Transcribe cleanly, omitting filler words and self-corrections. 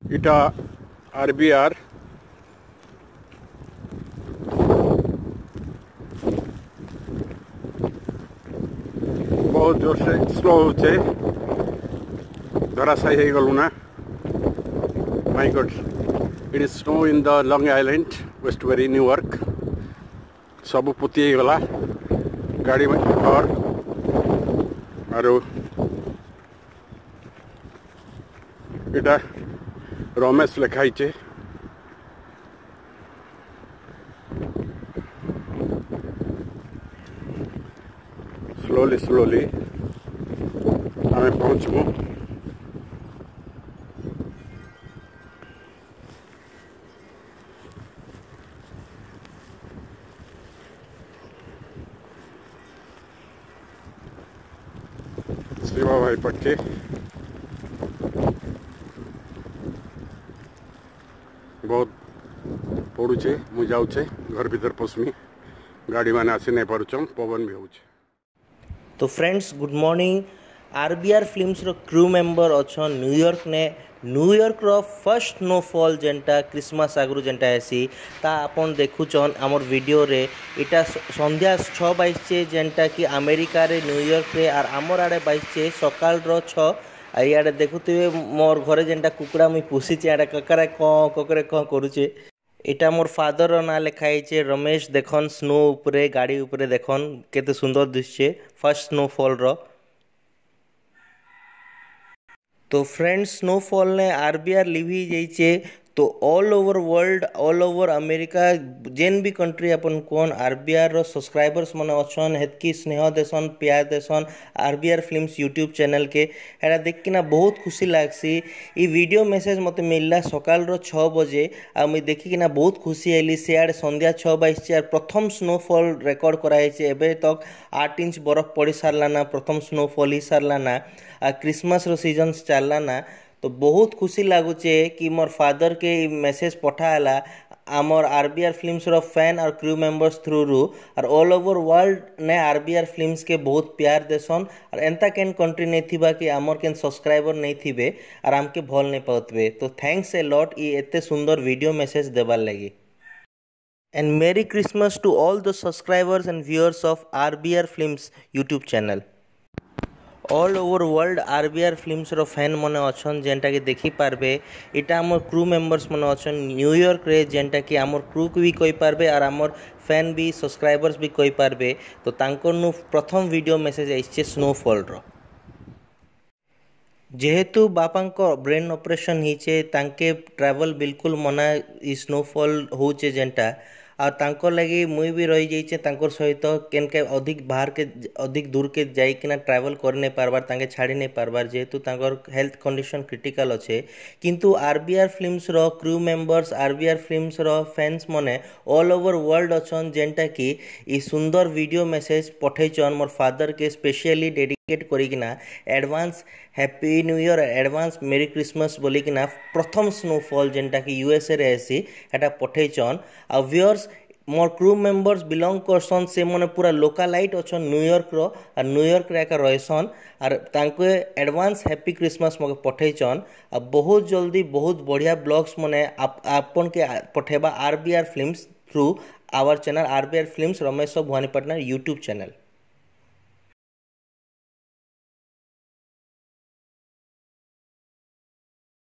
इटा आरबीआर बहुत जोर से स्लो होचे धराशायी हो गलु ना my god it is snow in the Long Island Westbury New York सब पुती गला गाड़ी में और इटा रमेश लिखाई स्लोली आम पहुँचबू शिवा भाई पट्टी बहुत पड़ुचे मुझे जाऊे घर भीतर पशमी गाड़ी मैंने आसी नहीं पार्छन पवन भी हो। तो friends good morning RBR Films रो क्रू मेंबर अच्छा न्यूयॉर्क रो फर्स्ट स्नोफॉल जेनटा क्रिसमस आगु जेनटा हेसी ता आपन देखुचन आमर वीडियो रे इटा संध्या 6:22 जेनटा कि अमेरिका रे न्यूयॉर्क रे और आमर आड़े 22 सकाल रो 6 इे देखुए मोर घरे जेनटा कुकुड़ा मुई पोषी आड़े ककरे कं करुचे इटा मोर फादर ना लिखाई रमेश देखन स्नो उपरे गाड़ी उपरे देखन केते सुंदर दिशे फर्स्ट स्नोफॉल रो। तो फ्रेंड्स स्नोफॉल ने आरबीआर लिवी जाइए तो all over world all over America जेन भी कंट्री अपन कौन आरबीआर रो सब्सक्राइबर्स मन अच्छन हेतकी स्नेह देसन प्यार देसन आरबीआर फिल्म्स यूट्यूब चैनल के एटा देख कि ना बहुत खुशी लागसी। ई वीडियो मेसेज मते मिलला सकाल रो 6 बजे आ मुई देखि कि ना बहुत खुशी आइली सियाड़ संध्या 6:22 प्रथम स्नोफॉल रेकॉर्ड कराई एबे तक 8 इंच बरफ पड़ी सारला ना प्रथम स्नोफॉल ही सारला ना क्रिसमस रो सीजन चलला ना तो बहुत खुशी लगुचे कि मोर फादर के मेसेज पठाला आमर आरबीआर फिल्म्स रो फैन और क्रू मेंबर्स थ्रू रू और ऑल ओवर वर्ल्ड ने आरबीआर फिल्म्स के बहुत प्यार देसन और एंता केन कंट्री नहीं थिबा कि आमर केन सब्सक्राइबर नहीं थिबे और आमके भल नहीं पाउतबे तो थैंक्स ए लॉट ई एते सुंदर वीडियो मेसेज देबार लगी। And merry Christmas to all the subscribers and viewers of RBR Films YouTube channel. All over world RBR Films रो फैन मन अच्छन जेनटा कि देखि पारबे इटा आमर क्रू मेंबर्स मन अच्छन न्यूयॉर्क रे जेनटा कि आमर क्रू को भी कहि पारबे और आमर फैन भी सब्सक्राइबर्स भी कहि पारबे तो तांकर नु प्रथम वीडियो मेसेज आइछे स्नोफॉल रो जेहेतु बापांको ब्रेन ऑपरेशन हिचे तांके ट्रैवल बिल्कुल मना ई स्नोफॉल होचे जेनटा और तांकर लगी मुई भी रही जाइए तांकर सहित केन के अधिक बाहर के अधिक दूर के जाइकिना ट्रैवल कर नहीं पारबार तांके छाड़ी नहीं पारबार जेहेतु तांकर हेल्थ कंडीशन क्रिटिकल अच्छे किंतु आरबीआर फिल्म्स रो क्रू मेंबर्स आरबीआर फिल्म्स रो फैंस मने ऑल ओवर वर्ल्ड अच्छन जेनटा कि ई सुंदर वीडियो मेसेज पठेचन मोर फादर के स्पेशली डेडिकेट करिकिना advance happy new year advance merry Christmas बोलिकिना प्रथम स्नोफॉल जेनटा कि यूएसए रे आसी एटा पठेचन आ व्यूअर्स मोर क्रू मेंबर्स बिलोंग करसन से मने पूरा लोकालाइट अच्छन न्यूयॉर्क रो और न्यूयॉर्क रे का रहसन और तांके एडवांस हैप्पी क्रिसमस मगे पठेचन आ बहुत जल्दी बहुत बढ़िया ब्लॉग्स मने आपन के पठेबा RBR Films through our channel RBR Films Ramesh Bhawanipatna YouTube channel.